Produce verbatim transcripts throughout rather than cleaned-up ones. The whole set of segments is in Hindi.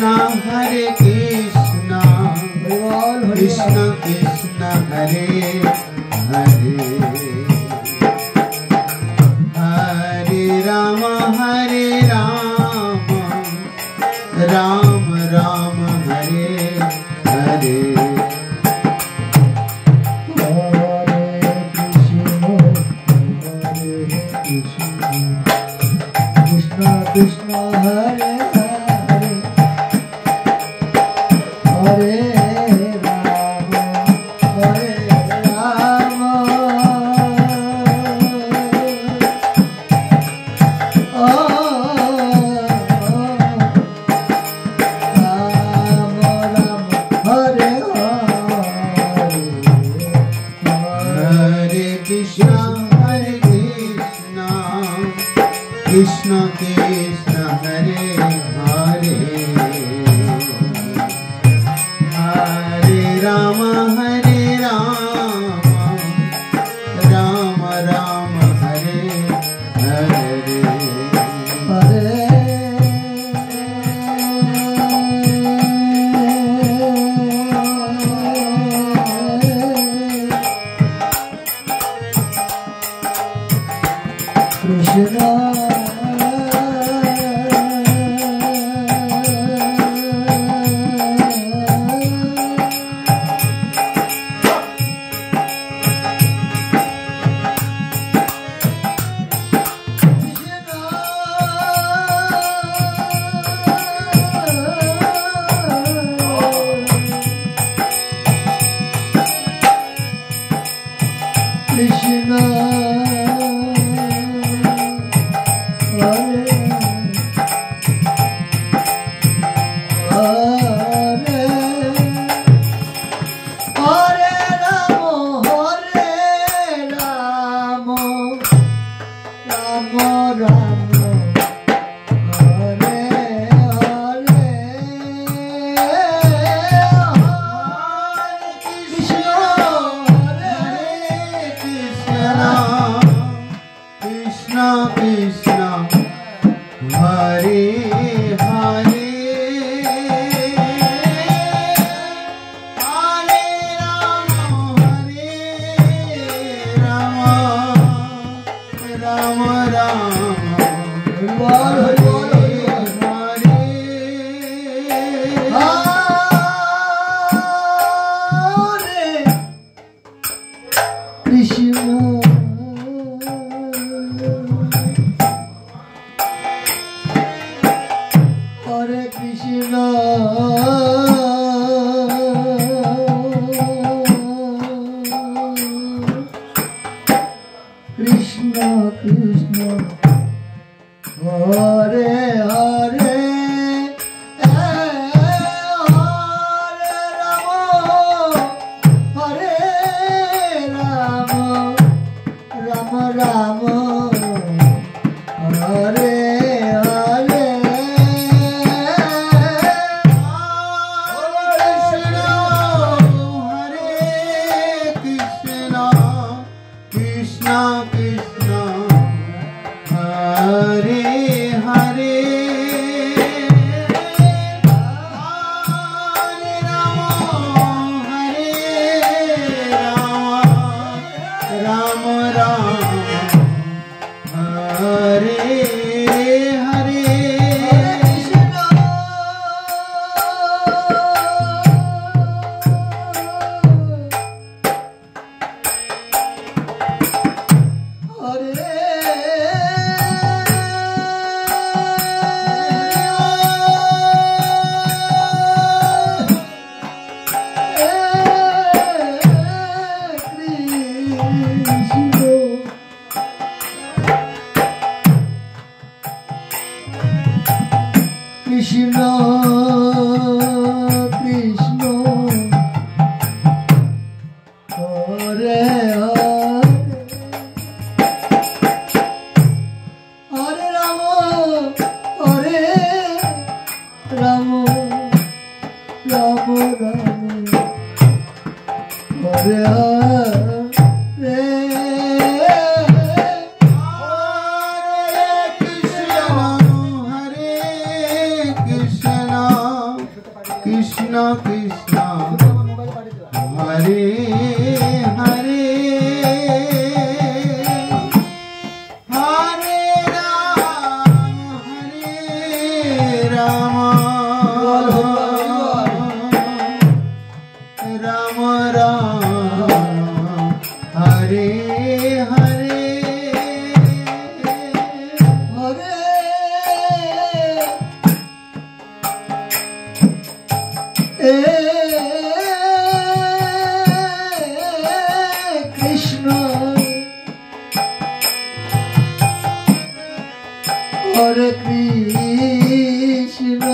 कृष्णा हरे कृष्णा कृष्णा कृष्णा हरे हरे हरे राम हरे राम राम राम हरे हरे कृष्ण हरे हरे हरे राम हरे राम ओ राम राम हरे हरे कृष्णा हरे कृष्णा कृष्णा कृष्णा हरे हरे हरे राम हरे राम राम राम हरे हरे हरे कृष्ण कृष्ण हरे हरे हरे राम हरे राम राम राम हरे हरे कृष्ण हरे कृष्णा कृष्णा हरे हरे हरे राम हरे राम राम राम बोल बोल हरे हरे कृष्ण हरे कृष्ण कृष्ण कृष्ण हरे हरे हरे राम हरे राम राम राम हरे हरे कृष्णा कृष्णा कृष्णा हरे हरे हरे राम हरे राम राम राम हरे हरे कृष्ण कृष्ण हरे हरे राम हरे राम राम राम हरे हरे कृष्णा हरे कृष्णा कृष्ण कृष्ण हरे हरे हरे राम हरे राम राम राम हरे हरे हरे ए कृष्ण हरे कृष्ण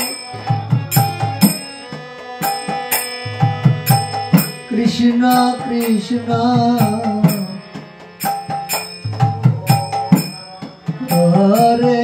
कृष्ण कृष्ण हरे